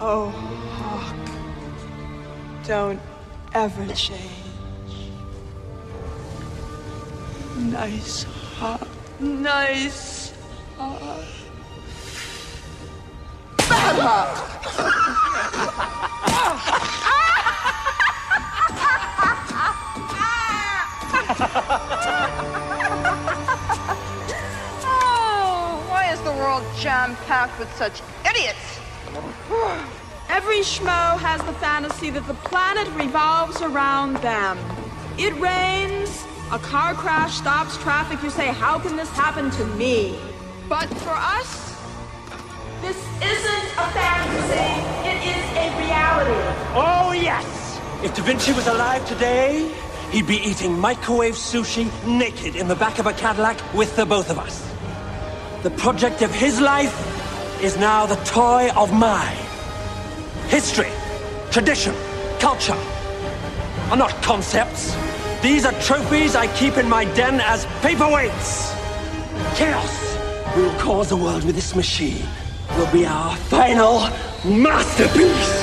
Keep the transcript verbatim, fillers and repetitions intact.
Oh, Hawk, don't ever change. Nice Hawk, nice Hawk. Bad Hawk! Oh, why is the world jam-packed with such idiots? Every schmo has the fantasy that the planet revolves around them. It rains, a car crash stops traffic, you say, how can this happen to me? But for us, this isn't a fantasy, it is a reality. Oh, yes! If Da Vinci was alive today, he'd be eating microwave sushi naked in the back of a Cadillac with the both of us. The project of his life is now the toy of mine. History, tradition, culture are not concepts. These are trophies I keep in my den as paperweights. Chaos we will cause the world with this machine will be our final masterpiece.